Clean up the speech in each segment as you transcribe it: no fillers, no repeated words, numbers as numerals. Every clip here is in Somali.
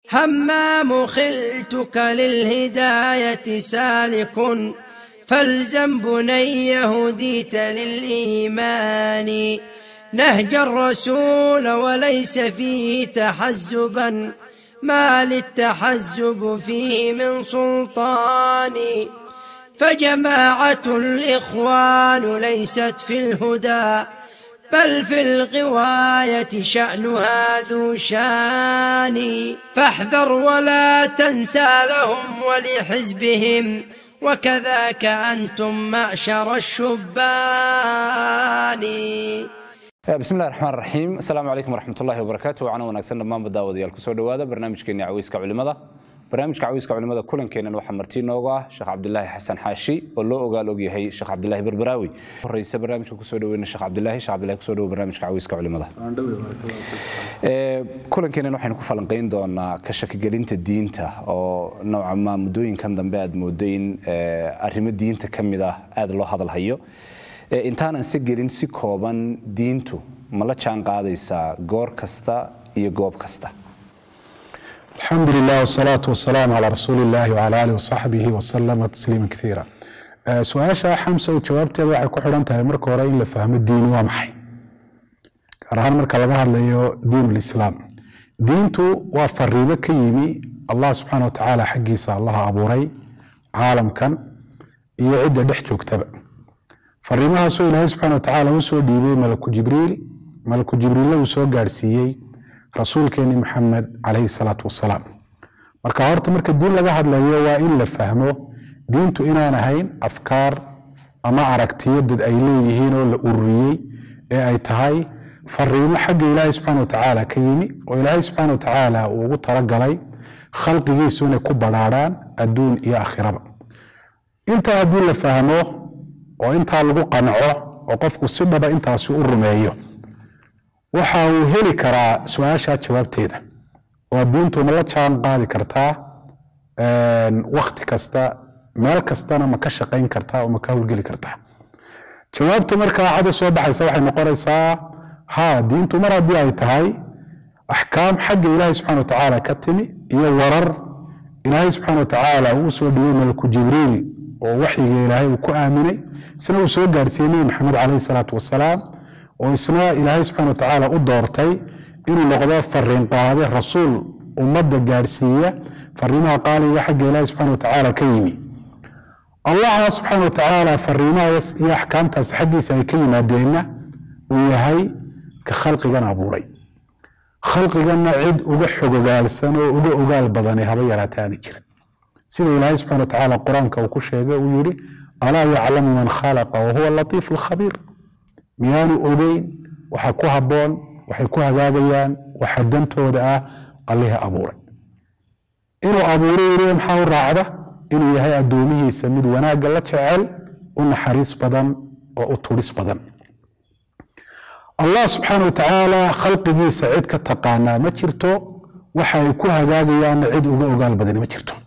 همام خلتك للهداية سالك فالزم بني هديت للإيمان نهج الرسول وليس فيه تحزبا ما للتحزب فيه من سلطان فجماعة الإخوان ليست في الهدى بل في الغواية شأنها ذو شان فاحذر ولا تنسى لهم ولحزبهم وكذاك أنتم معشر الشبان. بسم الله الرحمن الرحيم. السلام عليكم ورحمة الله وبركاته. وعنا ونكسر ما بدأ الكسور هذا برنامج كيني عويسك علماء برنامج عويسك علماء كلن كينا نوح مرتين نوجا شيخ عبد الله حسن حاشي والله قال أوجي هي شيخ عبد الله بربراوي رئيس برنامج كسور وين الشيخ عبد الله كسور برنامج عويسك علماء كلن كينا نوح نكون فلنقين دون كشك جرينت الدين تا أو نوعا ما مدوين كان دم بعد مدين أرهم الدين تكمل هذا الله هذا الحيو intaan si gelin si kooban diintu ma la jaan qaadaysaa goor kasta iyo goob kasta. Alhamdulillah wassalatu wassalamu ala rasulillahi wa ala alihi wa sahbihi wa sallama tasliman kathira. Su'aasha xamsa oo jawaabteeda waxay ku xiran tahay marka hore in la fahmo diin waa maxay. Gaar ahaan marka laga hadlayo diinul islaam. Diintu waa fariimo ka yimi Allah subhanahu wa ta'ala xaqiisa Allah abuuray caalamkan iyo cidda dhex joogtaba. fariimaha soo Ilaahay subhanahu wa ta'ala uu soo dhiibay malaku jibriil uu soo gaarsiiyay rasuulkeena Muhammad alayhi salatu wasalaam marka horta marka diin laga hadlayo waa in la fahmo diintu inaan ahayn afkaar ama aragtiyo dad ay leeyihiin oo la ururiyay ee ay tahay fariimo xagga Ilaahay subhanahu wa ta'ala ka yimi oo Ilaahay subhanahu wa ta'ala uu ugu talagalay khalqigiisu inay ku baraaraan adduun iyo aakhiraba inta haddii la fahmo oo inta lagu qanco oo qofku si dhaba intaas u rumeeyo waxa uu heli karaa su'aasha jawaabteeda oo diintu ma la jaan qaadi kartaa waqti kasta meel kastana ma ka shaqeyn kartaa oo ma ka hawlgeli kartaa jawaabta marka cad soo baxaysa waxay noqonaysaa ha diintu mar haddii ay tahay ahkaam xagga Ilaahay subhanahu wa ta'ala ka timi iyo warar Ilaahay subhanahu wa ta'ala uu soo dhigay malaku jibriil oo waxiga Ilaahay uu ku aaminay isna uu soo gaarsiinay Muhammad alayhi salatu wasalaam oo isna Ilaahay subhanahu wa ta'ala u doortay inuu noqdo fariin qaade rasuul ummadda gaarsiiya fariimaha qaaliga xagga Ilaahay subhanahu wa ta'ala ka yimi Allah subhanahu wa ta'ala fariimaha iyo ahkaamtaas xaggiisa ay ka yimaadeen uu yahay ka khalqigan abuuray khalqigana cid uga xogogaalsan oo uga ogaal badan haba yaraataan jira sida Ilaahay subhanahu wa ta'ala quraanka uu ku sheegay uu yiri ألا يعلم من خلق وهو اللطيف الخبير ميان أودين وحكوها بون وحكوها غابيان وحدنتو دعا عليها أبوري إنو أبوري يريم حاول راعدة إنو يهي أدوميه يسميد وناق الله تعال ونحريس بدن وأطوليس بدن الله سبحانه وتعالى خلق جي سعيد كتقانا ما جرتو وحكوها غابيان عيد وقال بدن ما جرتو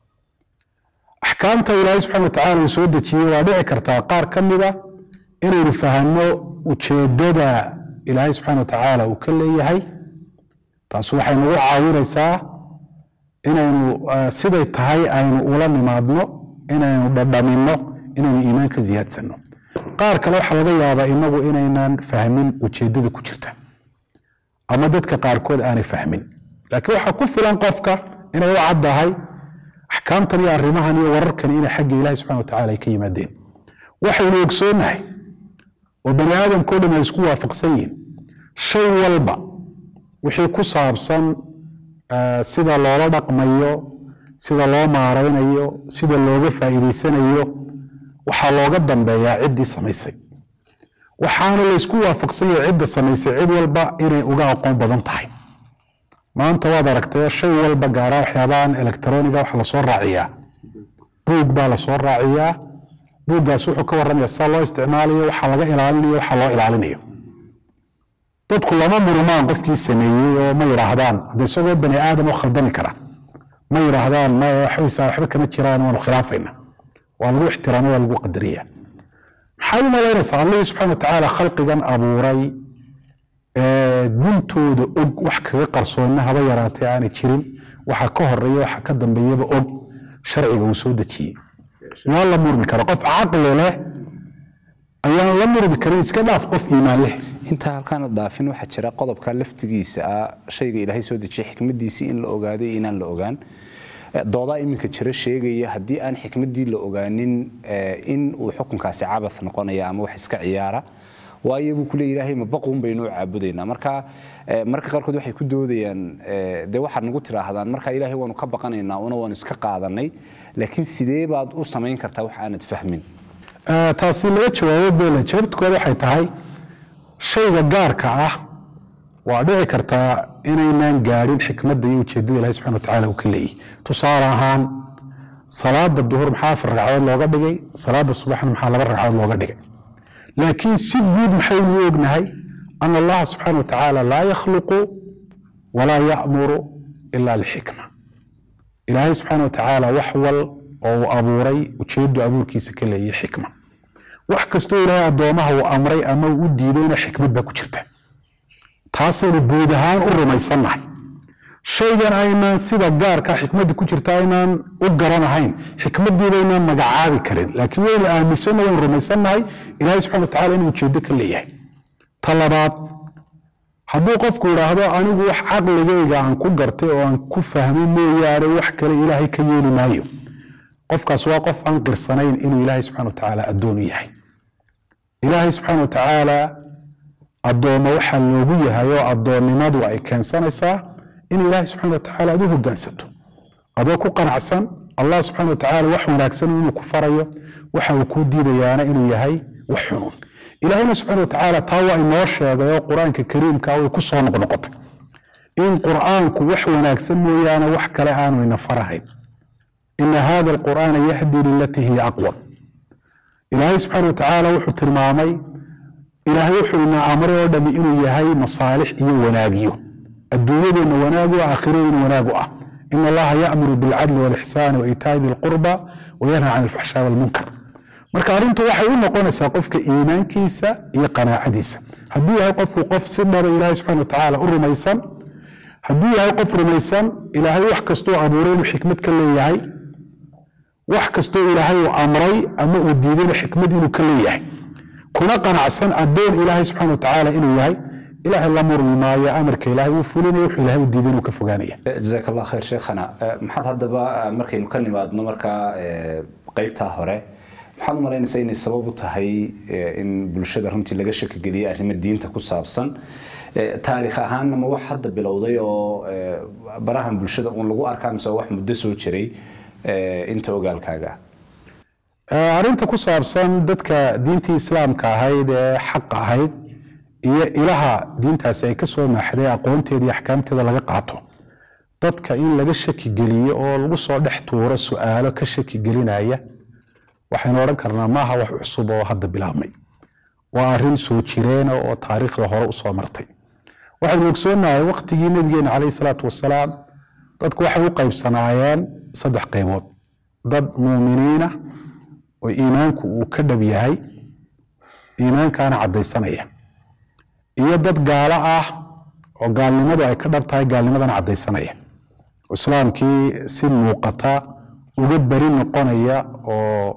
أحكامته إلهي سبحانه وتعالى وسودة شيء وادعي كرتا قار كمدة إنه نفهمه وتشدده إلهي سبحانه وتعالى وكل يهي تصوح إنه عاوير يساه إنه سيدة تهي إنه أولا نمادنه إنه بدامنه إنه إيمانك زيادة سنه قار كلو حلقة يابا إنه إنه فهمين وتشدده كجرته أما دتك قار كود أنا فهمين لكن وحا كفلان قفك إنه عدى هاي أحكام تانية الرماهن يورركن إلى حق الله سبحانه وتعالى كيما الدين وحي يقصونها وبني آدم كل ما يسكوها فقسين شيء والبا وحي كصاب صن سيدا الله ربق ميو سيدا الله مارين أيو سيدا الله غفا إليسان أيو وحا الله قدم بيا عدي سميسي وحانا اللي يسكوها فقسين عدي سميسي عد والبا إني أقاو قوم بضنطحي ما أنت وادركتي شيء والبقارة وحيابان إلكترونية وحلا صور راعية بوق بالا صور راعية بوق سوحو كورم يسال الله استعمالي وحلا إلالي وحلا إلالي تدخل لما مرمان قفكي السمية وما يراهدان هذا سوى بني آدم وخلدني كرا ما يراهدان ما يحويسا وحبك نتشيران ونخلافين والغو احترام والغو قدرية حاول ما يرسى الله سبحانه وتعالى خلق جن أبو ري guntooda og wax kaga qarsoonna haba yaraatay aan jirin waxa ka horeeya waxa ka dambeeyaba og sharciga uu soo dejiyey waa la murmi karo qof caqli leh ayaan la murmi karin iska dhaaf qof iimaan leh inta halkaan dhaafin waxa jira qodobka laftigiisa shayga ilaahay soo dejiyay xikmadiisii in la ogaaday inaan la ogaan dooda iminka jira sheegaya haddii aan xikmadii la ogaanin in uu xukunkaasi cabath noqonaya ama wax iska ciyaara waayo buu ku leeyahay ma baqoon baynu caabudeynaa marka qaarkood waxay ku doodayaan de waxa nagu tiraahdaan marka ilaahay waanu ka baqanaynaa una waanu iska qaadanay laakiin sidee baad u samayn kartaa wax aanad fahmin taasi laga jawaabo beela jawaabtooda waxay tahay shayga gaarka ah waa dhici kartaa inaynaan gaadhin xikmadda iyo ujeeddada ilaahay subxana watacaala uu ka leeyahay tusaale ahaan salaada duhur maxaa 4 ragcadood looga dhigay salaada subaxna maxaa 2 ragcadood looga dhigay laakiin si guud maxaynu ognahay an allah subxana watacaala laa yakhluqu walaa ya'muru ilaa lixikma ilaahay subxana watacaala wax wal oo uu abuuray ujeeddu abuurkiisa ka leeyahay xikma wax kastoo ilaahay addoomaha uu amray ama uu u diidayna xikmad baa ku jirta taasaynu guud ahaan u rumaysannahay shaygan aynaan sida gaarka xikmadda ku jirta aynaan u garanahayn xikmaddiibaynaan magacaabi karin laakiin waynu aaminsanna waynu rumaysannahay ilaahay subxana watacaala inuu ujeeddo ka leeyahay ta labaad hadduu qofku idhaahdo anigu wax caqligayga aan ku gartay oo aan ku fahmay mooyaane wax kale ilaahay ka yeeli maayo qofkaas waa qof aan qirsanayn inuu ilaahay subxana watacaala addoon u yahay ilaahay subxaana watacaala addoommo waxaa loogu yahay oo addoonnimadu ay keensanaysaa in ilaahay subxana watacaala aad u hoggaansato adoo ku qanacsan allah subxana watacaala wax wanaagsan inuu ku farayo waxa uu kuu diidayaana inuu yahay wax xunuun ilaahayna subxana watacaala taa waa inoo sheegay oo qur-aanka kariimka way ku soo noqnoqotay in qur'aanku wax wanaagsan mooyaane wax kale aanu ina farahayn ina hada alqur'aana yahdi lilatii hiya aqwam ilaahay subxana watacaala wuxuu tilmaamay ilaahay wuxuu ina amray oo dhami inuu yahay masaalix iyo wanaagiyo adduunyadeenna wanaagu aakhiradiina wanaagu ah ina allaha ya'muru bilcadli walixsaani wa iitaa'i dilqurba wayanha can alfaxshaa walmunkar marka arrintu waxay u noqonaysaa qofka iimaankiisa iyo qanaacadiisa hadduu yahay qofku qof si dhaba ilaahay subxana watacaala u rumaysan hadduu yahay qof rumaysan ilaahay wax kastoo abuuray inuu xikmad ka leeyahay wax kastoo ilaahay uu amray ama uu diidayna xikmad inuu ka leeyahay kuna qanacsan addoon ilaahay subxana watacaala inuu yahay ilaahay la murmi maayo amarka ilaahay wuu fulinaya wuxuu ilaahay u diiday inuu ka fogaanaya jazaak allah khayr sheekhana maxaad haddaba markaynu ka nimaadno markaa qaybtaa hore maxaad u malaynaysaa inay sabab u tahay in bulshada runtii laga shaki geliyay arrimo diinta ku saabsan taariikh ahaanna ma wax hadda bilowday oo barahan bulshada uun lagu arkaa mise wax muddo soo jiray inta ogaalkaaga arrinta ku saabsan dadka diintii islaamka ahayd ee xaqa ahayd iyo ilaha diintaasi ay ka soo maaxday aqoonteeda iyo axkaamteeda laga qaato dadka in laga shaki geliyo oo lagu soo dhex tuuro su'aalo ka shaki gelinaya waxaynu odhan karnaa maaha wax cusub oo hadda bilaabmay waa arrin soo jireena oo taariikhda hore u soo martay waxaynu ogsoonahay waqtigii nabigeena calayhi salaatu wasalaam dadku waxay u qaybsanaayeen 3 qaybood dad muuminiina oo iimaanku uu ka dhab yahay iimaankaana caddaysanaya iyo dad gaalo ah oo gaalnimadu ay ka dhab tahay gaalnimadana caddaysanaya islaamkii si muuqata uga bari noqonaya oo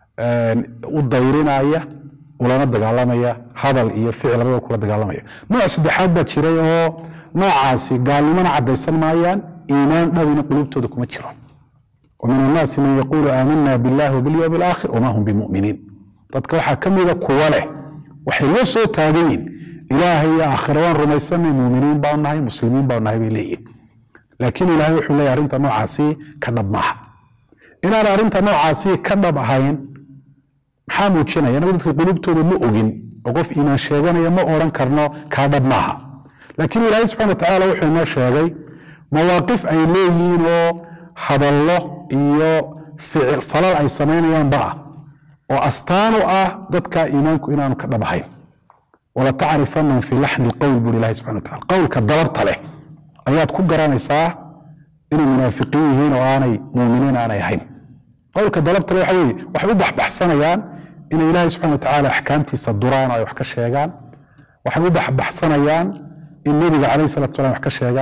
u dayrinaya ulana dagaalamaya hadal iyo ficil labadaba kula dagaalamaya nooc saddexaad baa jiray oo noocaasi gaalnimana caddaysan maayaan iimaan dhabina qulubtooda kuma jiro ومن الناس من يقول آمنا بالله وباليوم الآخر وما هم بمؤمنين dadka waxaa ka mida kuwa leh waxay la soo taagayiin ilaahay aakhiraan rumaysanay muuminiin baan nahay muslimiin baan nahay bay leeyihiin laakiin ilaahay wuxuu leeyahay arrinta noocaasi ka dhab maaha inaan arrinta noocaasi ka dhab ahayn maxaa muujinaya inagu dadka qulubtooda ma ogin oo qof iimaan sheeganaya ma odhan karno kaa dhab maaha laakiin ilaahay subxana watacaala wuxuu inoo sheegay mawaaqif ay leeyihiin oo hadallo iyo ficil falal ay samaynayaanba ah oo astaan u ah dadka iimaanku inaanu ka dhab ahayn wala tacrifanahum fii laxni alqowl buri ilahi subxana wataala qowlka dalabta leh ayaad ku garanaysaa inay munaafiqiin yihiin oo aanay muuminiin aanay ahayn qowlka dalabta leh waxa weeye waxay u baxbaxsanayaan inay ilaahay subxana watacaala axkaamtiisa duraan oo ay wax ka sheegaan waxay u baxbaxsanayaan in nebiga calayhi salatu wasalam wax ka sheegaan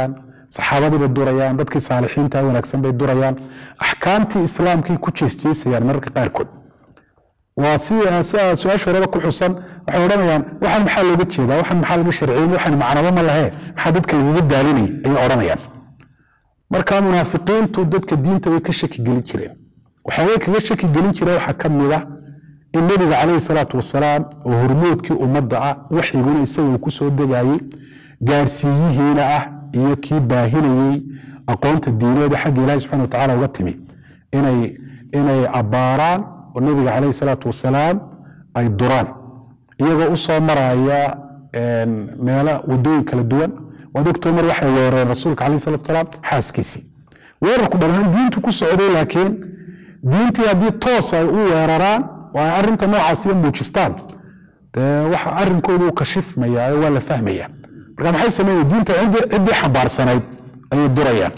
saxaabadii bay durayaan dadkii saalixiinta wanaagsan bay durayaan axkaamtii islaamkii ku jeesjeesayaan mararka qaarkood waa su-aasha horeba ku xusan waxay odhanayaan waxaan maxaa looga jeedaa waxaan maxaa laga sharciyin waxaan macnaba ma lahe maxaa dadka lagaga daalinay ayay odhanayaan marka munaafiqiintu dadka diinta way ka shaki gelin jireen waxaaway kaga shaki gelin jireen waxaa ka mid ah in nebiga calayhi salaatu wasalaam oo hormoodkii ummadda ah waxyiguna isaga ku soo degayey gaarsiiyihiina ah iyo kii baahinayey aqoonta diineeda xagga ilaahi subxana watacaala uga timi inay abbaaraan oo nebiga calayhi salaatu wasalaam ay duraan iyagoo u soo maraya meelo wadooyin kala duwan waad ogtoo mar waxay weerareen rasuulka calayhi salaatu wasalaam xaaskiisii weerarku dhammaan diintu ku socday laakiin diintii haddii toos ay u weeraraan oo ay arrinta noocaasiya muujistaan dee waxa arrinkoodu u kashifmayaa oo waa la fahmaya marka maxay sameeyeen diinta ciddii xambaarsanayd ayay durayaan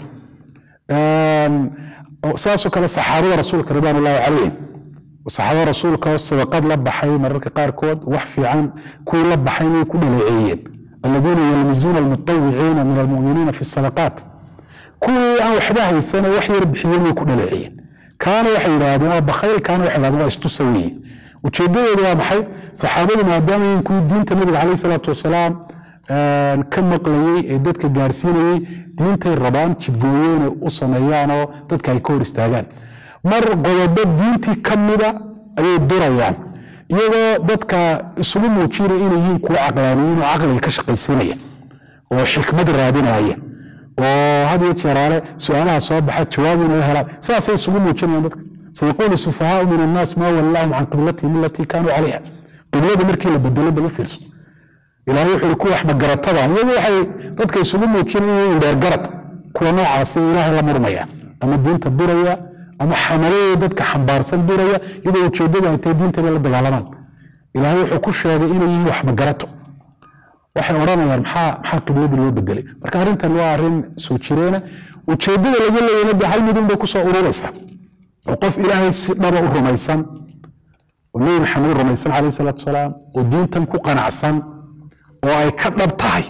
saasoo kale saxaabada rasuulka ridwaan ullahi calayhim saxaabada rasuulka oo sadaqad la baxay mararka qaarkood wax fiican kuwii la baxay inay ku dhaleeceeyeen aladiina yalmizuuna almutawiciina min almuminiina fi sadaqaat kuwii aan waxba haysan wax yar bixiyeen way ku dhaleeceeyeen kaana waxay yidhaahdeen waa bakhayl kaana waxay yidhahdeen waa istusa weeye ujeeddadoodu waa maxay saxaabadu maadaama in kuwii diinta nabiga calayhi salaatu wasalaam ka maqlayey ee dadka gaarsiinayey diintay rabaan jidgooyeena u sameeyaanoo dadka ay ka hor istaagaan mar qodobo diintii ka mida ayay durayaan iyagoo dadka isugu muujinaya inay yihiin kuwa caqlaaniyiin oo caqliga ka shaqaysiinaya oo xikmad raadinaya oo had iyo jeeraale su-aalaha soo baxa jawaab inay helaan saasay isugu muujinayaan dadka sayaquulu sufahaau min annaas maa wallahum can qiblatihim alatii kaanuu calayha qiblada markii la bedelo bal u fiirso ilaahay wuxuu yidhi kuwa waxmagaratada iyagu waxay dadka isugu muujinayeen dheergarad kuwa noocaasi ilaahay la murmaya ama diinta duraya ama xamaladooda dadka xambaarsan duraya iyadoo ujeeddadu ay tahay diinta inay la dagaalamaan ilaahay wuxuu ku sheegay inay yihiin waxmagarato waxay odhanayaan maxaa qibladii loo bedelay marka arrintan waa arrin soo jireena ujeeddada laga leeyana dee hal midun bay kusoo ururaysaa oo qof ilaahay si dhaba u rumaysan oo nebi maxamed u rumaysan calayhi salaatu wasalaam oo diintan ku qanacsan oo ay ka dhab tahay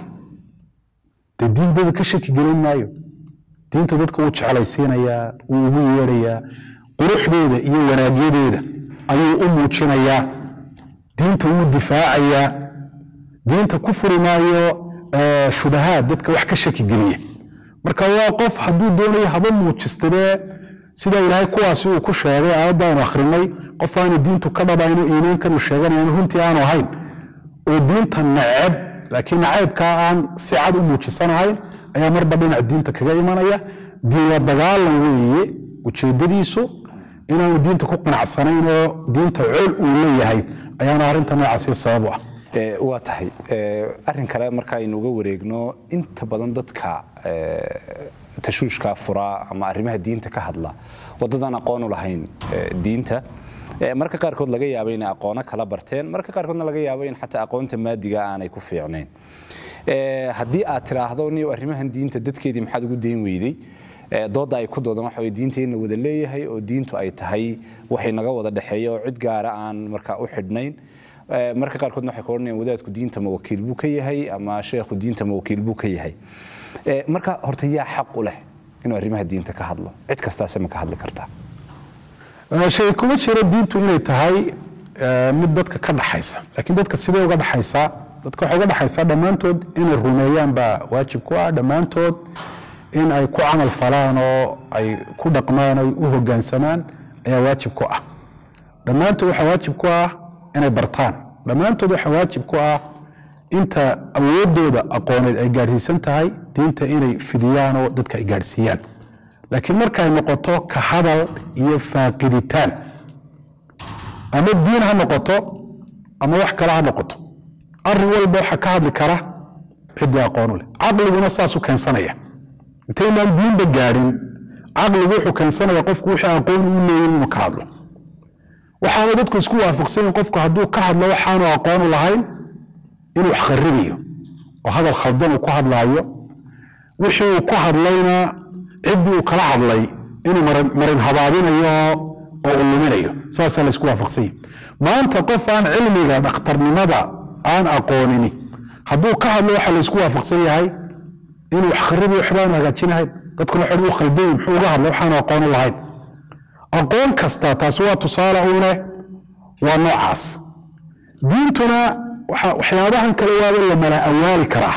dee diin dada ka shaki gelin maayo diinta dadka wuu jeclaysiinayaa wuu ugu yeedhayaa quruxdeeda iyo wanaagyadeeda ayuu u muujinayaa diinta wuu difaacayaa diinta ku furi maayo shubahaad dadka wax ka shaki geliya marka waa qof hadduu doonayo haba muujistadee sida ilaahay kuwaasi uu ku sheegay aayadda aynu akhrinay qof aanu diintu ka dhabayno iimaankan uu sheeganayo runtii aanu ahayn oo diinta nacab laakiin nacaybkaa aan si cad u muujisanahayn ayaa marba dhinac diinta kaga imanaya diin waa dagaalan weeye ujeeddadiisu inaanu diinta ku qanacsanayn oo diinta col uu leeyahay ayaana arrinta noocaasi sabab u ah waa tahay arrin kale marka aynu uga wareegno inta badan dadka tashuushka furaa ama arrimaha diinta ka hadla waddadan aqoon u lahayn diinta marka qaarkood laga yaabo inay aqoono kala barteen marka qaarkoodna laga yaabo in xataa aqoonta maadiga aanay ku fiicnayn haddii aad tiraahdo niyo arrimahan diinta dadkeedii maxaad ugu dayn weyday dooda ay ku doodan waxa diinteenna wada leeyahay oo diintu ay tahay waxay naga wada dhaxeeyo oo cid gaara aan markaa u xidhnayn marka qaarkoodna waxay ka odhanayaan wadaadku diinta ma wakiil buu ka yahay ama sheekhu diinta ma wakiil buu ka yahay marka horta yaa xaq u leh inuu arrimaha diinta ka hadlo cid kastaase ma ka hadli kartaa shay kuma jiro diintu inay tahay mid dadka ka dhaxaysa laakiin dadka sidee uga dhaxaysaa dadka waxay uga dhaxaysaa dhammaantood inay rumeeyaan baa waajib ku ah dhammaantood in ay ku camal falaan oo ay ku dhaqmaan ay u hoggaansamaan ayaa waajib ku ah dhammaantood waxaa waajib ku ah inay bartaan dhammaantood waxaa waajib ku ah inta awooddooda aqooneed ay gaadhsiisan tahay diinta inay fidiyaan oo dadka ay gaadhsiiyaan laakiin marka ay noqoto ka hadal iyo faaqiditaan ama diin ha noqoto ama wax kale ha noqoto arrin walba waxaa ka hadli kara ciddii aqoonu leh caqliguna saasuu keensanaya intaynaan diinba gaadhin caqligu wuxuu keensanaya qofku wixii aqoon u leeyahay inuu ka hadlo waxaana dadku isku waafaqsan in qofku hadduu ka hadlo waxaanu aqoonu lahayn inuu wax kharibayo oo hadal khaldan uu ku hadlaayo wixii uu ku hadlayna ciddii uu kala hadlay inuu marin habaabinayo oo uu luminayo saasaa la isku waafaqsan yahay maanta qof aan cilmiga dhakhtarnimada aan aqoonini hadduu ka hadlo waxaa la isku waafaqsan yahay inuu wax kharibi waxbaanu hagaajinahayn dadkuna waxay u khaldayin muxuu uga hadlay waxaanu aqoon u lahayn aqoon kasta taasi waa tusaale uune waa noocaas diintuna waxyaabahan kale waaba la mala awaali karaa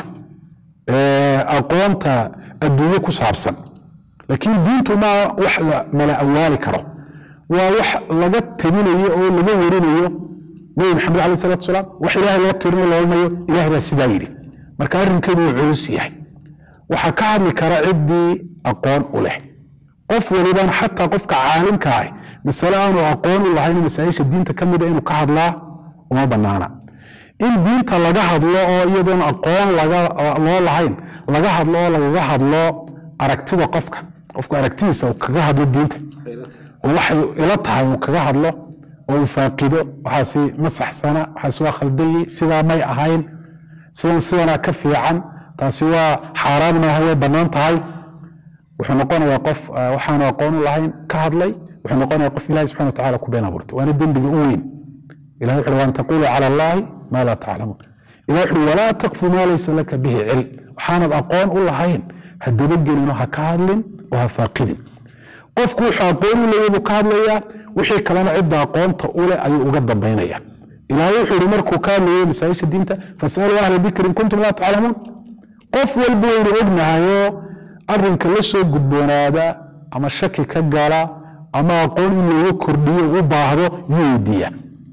aqoonta adduunye ku saabsan laakiin diintu ma wax la mala awaali karo waa wax laga tabinayo oo laga warinayo nabi maxamed calayhi salaatu wasalaam wax ilaahay loo tirinayo loo odhanayo ilaahay baa sidaa yidhi marka arrinkeedu wuu culus yahay waxaa ka hadli kara ciddii aqoon u leh qof walibaan xataa qofka caalimka ah masale aanu aqoon u lahayn masaa'isha diinta ka mida inuu ka hadlaa uma bannaana in diinta laga hadlo oo iyadoon aqoon loo lahayn laga hadlo oo lagaga hadlo aragtida qofka aragtidiisa uu kaga hadlo diinta oo waxay ila tahay uu kaga hadlo oo uu faaqido waxaasi ma saxsana waxaasi waa khaldayi sidaa may ahayn sidana ka fiican taasi waa xaaraan maaha way bannaan tahay wuxuu noqonayaa qof waxaanu aqoon u lahayn ka hadlay wuxuu noqonayaa qof ilaahi subxana watacaala ku been abuurtay waana dembiga u weyn ilahi wuxuu waan taquluu cala allahi maa laa taclamuun ilahi wuxuu walaa taqfu maa laysa laka bihi cilm waxaanad aqoon u lahayn ha dabagelin oo ha ka hadlin oo ha faaqidin qofku wuxuu aqoon u leeyahay buu ka hadlayaa wixii kalena cidda aqoonta u leh ayuu uga dambaynaya ilaahay wuxuu yidhi markuu ka hadlayay masaa'isha diinta fasaluu ahla dikri in kuntum laa taclamuun qof walba waynu ognahayoo arrinka la soo gudboonaada ama shaki ka gala ama aqoon in looga kordhiyo u baahdo yuu weydiiya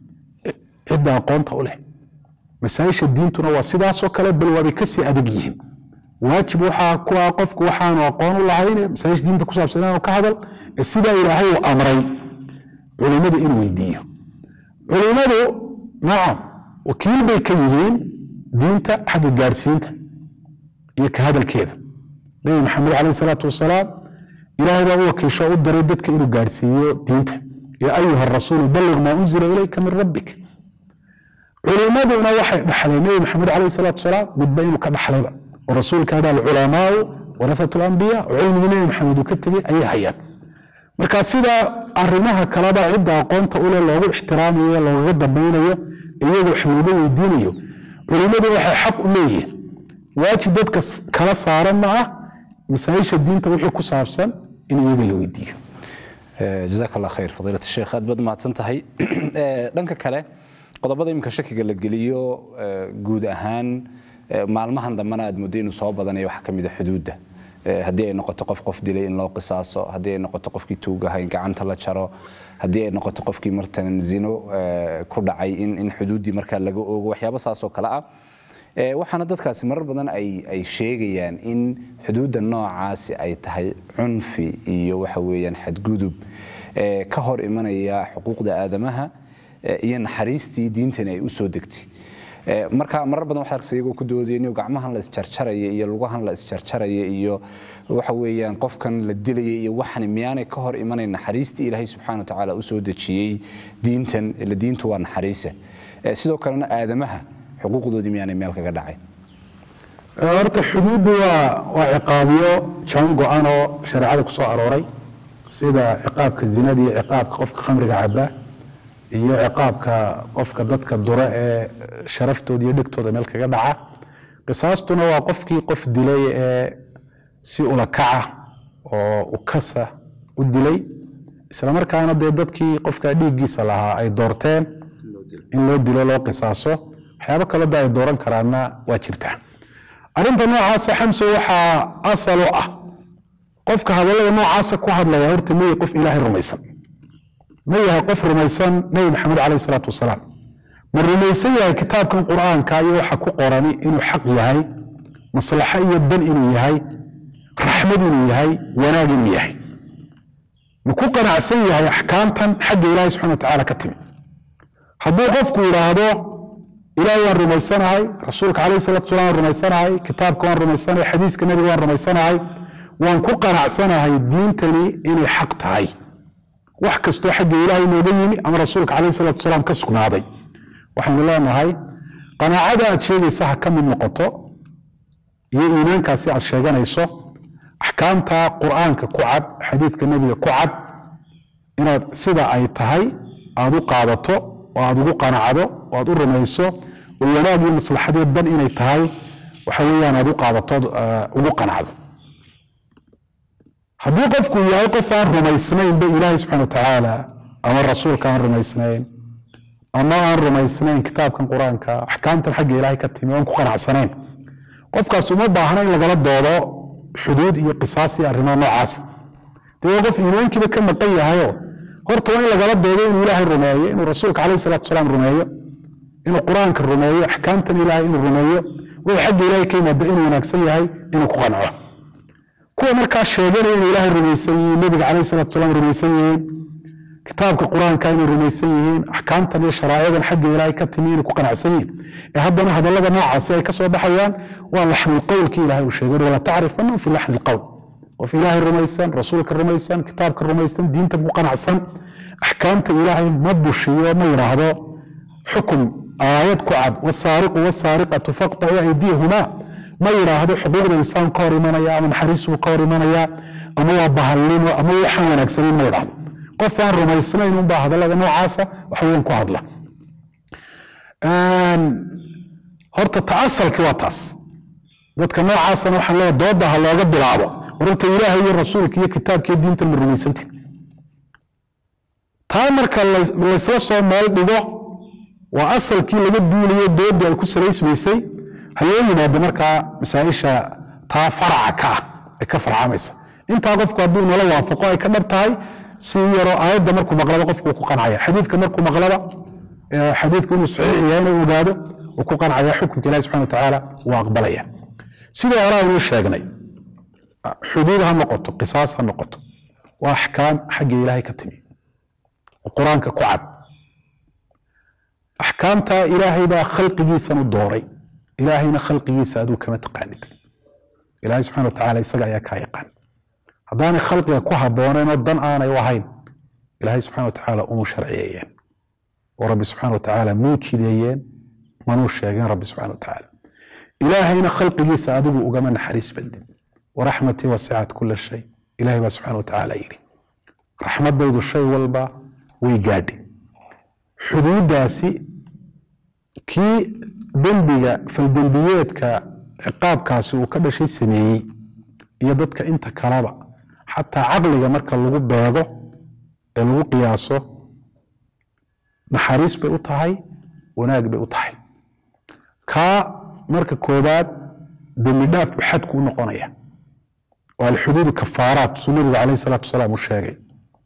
cidda aqoonta u leh masaa'isha diintuna waa sidaasoo kale bal waabay kasii adag yihiin waajib waxaa ku ah qofku waxaanu aqoon u lahayn masaa'isha diinta ku saabsan inaanu ka hadal ee sidaa ilaahay uu amray culimmadu inuu weydiiyo culimmadu nacam wakiil bay ka yihiin diinta xagga gaadhsiinta iyo ka hadalkeeda nabi maxamed calayhi salaatu wasalaam ilaahay baa u wakiisho u daray dadka inuu gaadhsiiyo diinta yaa ayuha rasuulu balliq maa unzila ilayka min rabbik culimmaduna waxay dhaxleen nabi maxamed calayhi salaatu wasalaam midba inuu ka dhaxlayba oo rasuulka yidhaha alculamaau warahatu lambiya oo cilmigii nabi maxamed uu ka tegey ayay hayaan marka sidaa arrimaha kaleba cidda aqoonta ule loogu ixtiraamayo loogaga dambaynayo iyaga wax looga weydiinayo culimmadu waxay xaq u leeyihiin waajib dadka kala saaran ma ah masaa'isha diinta wixii ku saabsan in iyaga la weydiiyo jazaak allah khayr fadiilat sheekh aad baad mahadsan tahay dhanka kale qodobada iminka shakiga la geliyo guud ahaan maalmahan dambana aad muddo inuu soo badanayo waxaa ka mid a xuduudda haddii ay noqoto qof dilay in loo qisaaso haddii ay noqoto qofkii tuugaha in gacanta la jaro haddii ay noqoto qofkii martan zino ku dhacay in xuduuddii markaa laga oogo waxyaabo saasoo kale ah waxaana dadkaasi marar badan ay sheegayaan in xuduudda noocaasi ay tahay cunfi iyo waxa weeyaan xadgudub ka hor imanaya xuquuqda aadamaha iyo naxariistii diintani ay u soo degtay marka marar badan waxaad arkaysa iyagoo ku doodaya in gacmahan la isjarjaraya iyo lugahan la isjarjaraya iyo waxa weeyaan qofkan la dilaya iyo waxan miyaanay ka hor imanayn naxariistii ilaahay subxaana wa tacaala u soo dejiyey diintan ila diintu waa naxariisa sidoo kalena aadamaha xuquuqdoodii miyaanay meel kaga dhacay horta xuduuddu waa ciqaabiyo jaan go-an oo shareecada ku soo arooray sida ciqaabka zinada iyo ciqaabka qofka khamriga caba iyo ciqaabka qofka dadka dura ee sharaftooda iyo dhegtooda meel kaga dhaca qisaastuna waa qofkii qof dilay ee si ula kaca oo ukasa u dilay islamarkaana dee dadkii qofka dhiiggiisa lahaa ay doorteen in loo dilo loo qisaaso waxyaabo kale da ay dooran karaana waa jirtaa arrinta noocaasa xamse waxaa asal u ah qofka hadallada noocaasa ku hadlaya horta maya qof ilaahay rumaysan ma yahay qof rumaysan nabi maxamed calayhi salaatu wasalaam ma rumaysan yahay kitaabkan qur'aanka iyo waxa ku qorani inuu xaq yahay maslaxo iyo dan inuu yahay raxmad inuu yahay wanaag inuu yahay ma ku qanacsan yahay axkaamtan xagga ilaahay subxana watacaala ka timi hadduu qofku yidhaahdo ilaahay waan rumaysanahay rasuulka calayhi salaatu wasalaam waan rumaysanahay kitaabka waan rumaysanahay xadiiska nebiga waan rumaysanahay waan ku qanacsanahay diintani inay xaq tahay wax kastoo xagga ilaahay nooga yimi ama rasuulka calayhi salaatu wasalaam ka sugnaaday waxaynu leenahay qanaacada aad sheegaysa ha ka mid noqoto iyo iimaankaasi aad sheeganayso axkaamta qur'aanka ku cad xadiidka nebiga ku cad inaad sida ay tahay aad u qaadato oo aad ugu qanacdo oo aad u rumayso oo wanaag iyo maslaxadii dan inay tahay وحويان هذو قاعدتود وقنعه هذو قفكو يا قفان رميسنين بإله سبحانه وتعالى أما الرسول كان رميسنين أما أن رميسنين كتاب كان قرآن كأحكام الحق إلهي كتميون قنع سنين قفك سمو باهنا إلا غلط دوضو حدود إيه قصاصي الرمان نوعاس توقف إيمان كيف كان مطية هايو هرتوا إلا غلط دوضو إن إلهي الرمية إن رسولك عليه الصلاة والسلام رمية إن القرآن كالرمية أحكام إلهي إن الرمية وحق إلهي كيما دائما ونكسي هاي إنه قنعه كوا مركز شيئين إن إلهي الرميسيين النبي عليه الصلاة والسلام الرميسيين كتابك القرآن كاين الرميسيين أحكام تانية شرائع حق إلهي كتمين وقنع سيين هذا هذا الله نوع سي كسر بحيان ولحن القول كي إلهي وشيئين ولا تعرف أنه في لحن القول وفي إلهي الرميسان رسولك الرميسان كتابك الرميسان دينتك مقنع سن أحكام إلهي مبوشية ما هذا حكم آيات كعب والسارق والسارقة فقطع أيديهما ما يرى هذا حقوق الإنسان قاري منايا من حريصه قاري منايا أما بهالين أما يحمل أكسرين ما يرى قفان رميسنين من بعض الله نوع عاسى وحوين كوهد له هرت تعسل كواتاس ذاتك نوع عاسى نوح الله ضدها الله قد بلعبه ورمت إلهي الرسول كي كتاب كي دينة من رميسنتي تامرك اللي سوى مال بضوء وأصل كي لقد دولي دود يكسر اسم يسي هل هذا مركا مسائشة تا فرع كفر عامس انت قفك دون ولا وافقوا كدبتاي سيرو آيات مركو مغلبة قفك وقنعيا حديثك مركو مغلبة حديثك انه صحيح يعني وقاده وقنعيا حكم الله سبحانه وتعالى واقبليه سيدي أراه الشاقني حدودها النقطة قصاصها النقطة واحكام حق إلهي كتمي وقرآن كقعد أحكامتا إلهي با خلق جيسا الدوري إلهينا خلق جيسا أدو كما تقاند إلهي سبحانه وتعالى يسقى يا كايقان هذاني خلقي كوها بونين الضن آنا يوهين إلهي سبحانه وتعالى أمو شرعيين ورب سبحانه وتعالى موتشي ديين منوش ياقين رب سبحانه وتعالى إلهينا خلق جيسا أدو أقمان حريس بندن ورحمتي وسعت كل شيء إلهي سبحانه وتعالى يري رحمة ديدو الشيء والبا ويقادي حدود داسي كي دنبيا في الدنبيات كعقاب كاسو وكذا شيء سمي يدك انت كرابة حتى عقلك مركا لغو بيغو لغو قياسو نحاريس بيوتاهي وناق بيوتاهي كا مركا كودات دمداف بحدكو نقونية والحدود كفارات سنة عليه الصلاة والسلام والشاقين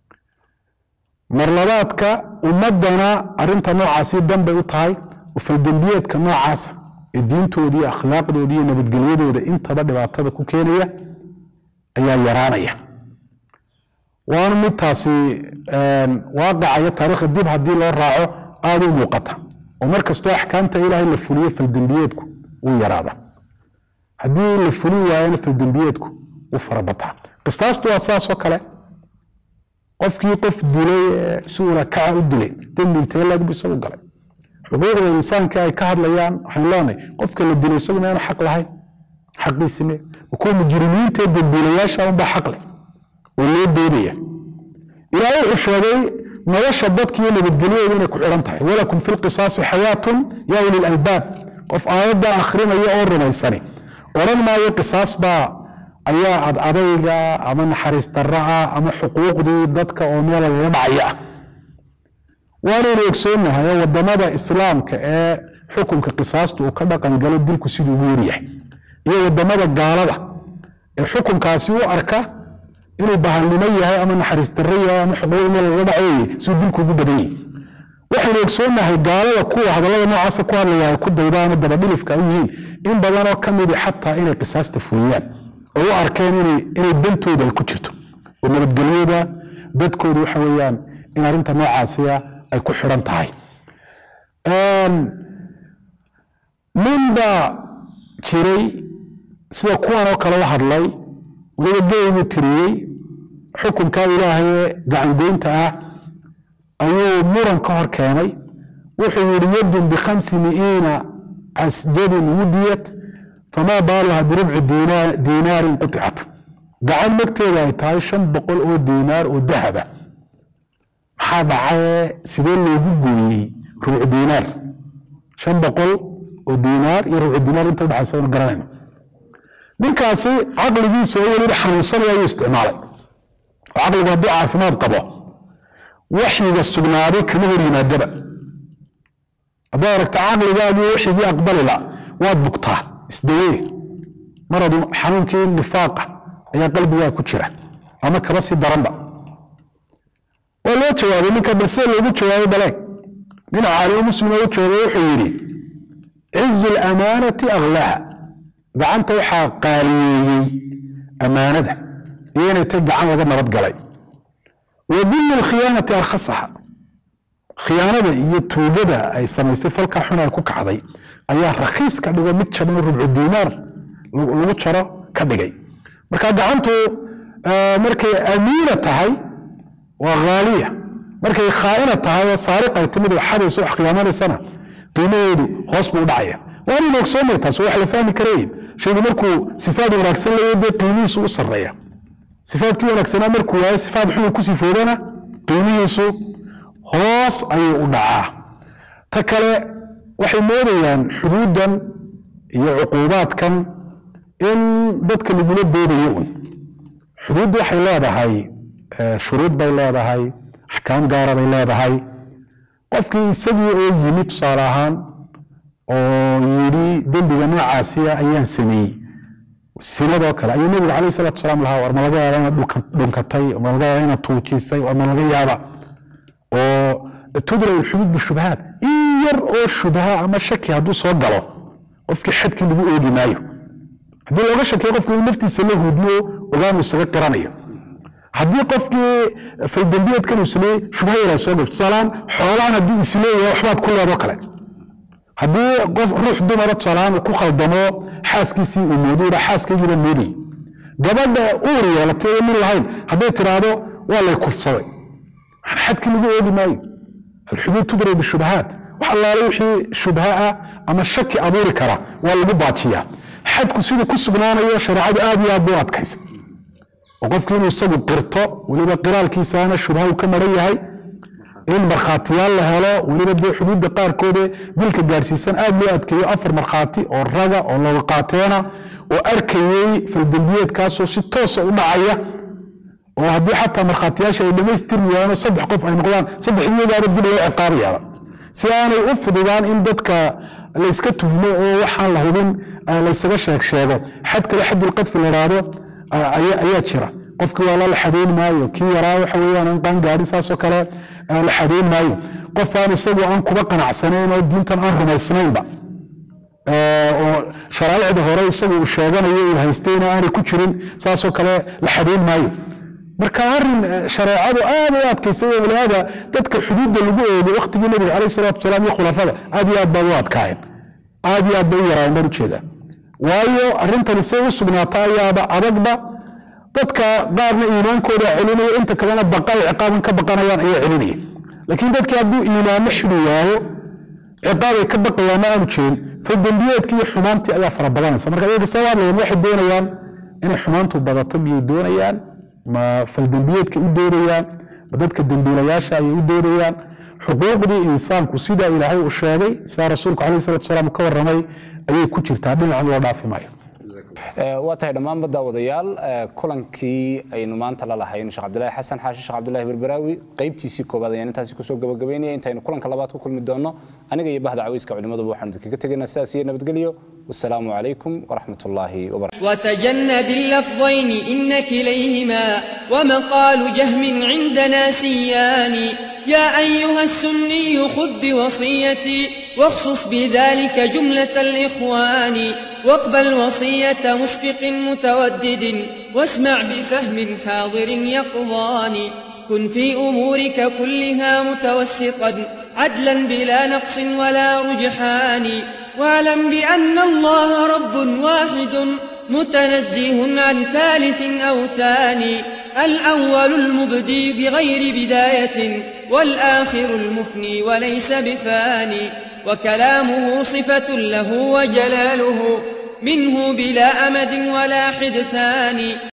مرلباتك ومدنا أرنت نوع عسير دنبا يوتاهي وفي الدنبيات كنوع عاسة الدين تودي أخلاق دودي نبت قليد ودي انت بدي بعطيك كوكينية أيها يرانية وانا متاسي واقع أي تاريخ الدين هدي الله الراعو آدو موقتا ومركز تو أحكامتا إلهي اللفولية في الدنبياتكو ويرادا هدي اللفولية يعني في الدنبياتكو وفربطها قصاصتو أساس وكلا قفكي قف دلي سورة كعا الدلي دم انتهي لك بيسوق قلي حقوق الإنسان كاي كهر ليان حلاني قفك اللي الدنيا سوق أنا حق لهاي حق يسمي وكون مجرمين تبدو بلياش أو بحق لي واللي الدنيا إلى أي عشرة ما يشبط كي اللي بالدنيا وينك عرمتها ولكم في القصاص حياة يا أولي الألباب قف آيات آخرين يأور ما يسني ورن ما يقصاص با أيا أبيجا أمن حريص الرعا أما حقوق دي ضدك أو مال الربعية وانا يكسونها يا ودمada islaamka ee xukunka qisaasta uu ka dhaqan galo dilku sidoo uu yahay iyo wadamada gaalada ee xukunkaasi uu arka inuu bahanimo yahay ama naxariis darriya ama xuquuq meel laga dhaceeyay si dilku ugu badan yahay waxaan yegsoonnahay gaalada kuwa hadallada noocaas ku hadlaya ku daydaan daba dhilifka ay yihiin in badan oo kamid ah xataa inay qisaasta fuliyaan oo arkeen inay dantooda ku jirto oo nabadgelyada dadkoodu waxa weeyaan in arinta noocaas ay ku xiran tahay ninba jiray sida kuwan oo kale u hadlay wada geeyu tiriyay xukunka ilaahay gacan goynta ah ayuu muran ka hor keenay wuxuu yiri yadun bi 500 asdad wudiyat fama baalaha bi rub'i dinar qati'at gacan magteeda ay tahay 500 oo dinar oo dahaba maxaa dhacay sidee loogu gooyay rubc dinar 500 ودينار يربع الدينار انت بحسب الجرائم من كاسي عقل بيسوي ولي حنوصل يا استعماله عقل قد عافماد قبا وحي السجناري كمهري ما دبا أبارك تعامل قال وحي دي أقبل لا واد بقطة اسدويه مرض حنون كي نفاقة يا قلبي يا كتشرة أما كبسي درنبا ولو تشوابي منك بسيل لو تشوابي بلاك من عالي مسلم لو تشوابي وحيري عز الأمانة أغلاها قعنت وحا قالي أمانة يعني تبقى عن وقت مرض قلي وذل الخيانة أرخصها خيانة يتوجدها أي سميستي فلك حنا يكوك عضي أي رخيص كدغه mid jaban rubc dinar lagu jaro ka dhigay marka gacantu markay amiina tahay waa qaaliya markay khaa'ina tahay oo saariqa timid waxay soo qiyaamaysana qiimaheedu hoos buu dhacaya waa inuu ogsoonay taas wax la fahmi karay shaygu markuu sifaad wanaagsan leeyahay qiimihiisu u sareeya sifaadkii wanaagsan markuu yahay sifaad xun ku sifoodana qiimihiisu hoos ayuu u dhacaa ta kale waxay moodayaan xuduudan iyo cuquubaadkan in dadka lagula doodayo xuduud waxay leedahay shuruud bay leedahay axkaam gaara bay leedahay qofkii isagii oo yimid tusaale ahaan oo yidhi dembiga noocaasi ayaan sameeyey sinadoo kale ayuu nabigu calayhi salaatu wasalaam lahaa war ma laga yaaba inaad dhunkatay ma laga yaaba inaad tuujisay ma laga yaaba oo tudra alxuduud bishubahaat yar oo shubaha ama shaki hadduu soo galo qofkii xadkii lagu oogi maayo haddii looga shakiyo qofkii naftiisa la huudliyo ogaanu isaga qiranayo haddii qofkii faydambiyeedkan uu sameeyey shubha yara soo gasho tusaalaan xoolaan hadduu isleeyahay waxbaad ku leedoo kale haddii qof ruux dumara tusaalaan ku khaldamo xaaskiisii uu moodo xaaskaygiiba moodayay gabadha uur yeelatay oo min lahayn hadday tiraahdo waa lay kufsaday xadkii lagu oogi maayo alxuduud tudra bishubahaat والله وحي شبهة أما شك أبوري كرا والله بباتيا حد كسيد كسبنا يا شرعة آدي أبوات كيس وقف كينو يسوي قرطة ولما قرال كيسانة شبهة وكمرية هاي إن مرخاتي الله هلا ولما بدو حدود دقار كودي بلك الجارسيسان آدي أدكي أفر مرخاتي أو الرجا أو لوقاتينا وأركي في الدنيا كاسو ستوس ومعايا وهدي حتى مرخاتياش اللي ما يستلمي أنا صدح قف أي مقولان صدح إني قارب دلو عقاري si aanay u fududaan in dadka la iska tuhmo oo waxaan la hubin la isaga sheego xad kale xadul qadf la raado ayaa jira qofkii waa la xadeyn maayo kii yaraa waxa weeyaan in qan gaari saas oo kale la xadeyn maayo qof aan isagu aan kuba qanacsanayn oo diintan aan rumaysnaynba oo sharaa'icda hore isagu uu sheeganayo uu haystayna aanay ku jirin saas oo kale la xadeyn maayo marka arin shareecadu aad u adkaysay walaada dadka xuduudda lagu eeyo waqtigii nabiga kaleey salaatu wasalaam iyo khulafada aad iyo aad baa u adkaayeen aad iyo aad bay yaraan baan u jeedaa waayo arintan isay u sugnaatay ayaaba adagba dadka qaarna iimaankooda celinaya inta kalena baqay ciqaaban ka baqanayaan ay celinaya laakiin dadka hadduu iimaan xidhu waayo ciqaabay ka baqayaan ma aanu jirin fadambiyeedka iyo xumaantii ayaa fara badanaysa marka iyaga sabab leh waxay doonayaan inay xumaantu badato miyay doonayaan ما فالدنبيات كأودوريان بدأت كالدنبيلياشا يودوريان حقوق دي إنسان كسيدة إلى هاي الشهادي سيا رسولك عليه الصلاة والسلام كور رمي أي كتير تعبين عن وضع في مايو واتاي دمان بدا وديال كلنكي اي نمان تلا لهين شيخ عبد الله حسن حاشي شيخ عبد الله بربراوي قيبتيسي كوباد يعني انتاسي كسو غبغبينيه انتaynu kulanka labaad ku kulmi doono aniga iyo bahda caweyska culimada waxaan kaga tagaynaa saasiye nabadgeliyo والسلام عليكم ورحمة الله وبركاته. وتجنب اللفظين إن كليهما ومقال جهم عندنا سيان. يا أيها السني خذ بوصيتي واخصص بذلك جملة الإخوان واقبل وصية مشفق متودد واسمع بفهم حاضر يقظان. كن في أمورك كلها متوسطا عدلا بلا نقص ولا رجحان. واعلم بأن الله رب واحد متنزه عن ثالث أو ثاني. الأول المبدي بغير بداية والآخر المفني وليس بفاني. وكلامه صفة له وجلاله منه بلا أمد ولا حدثان.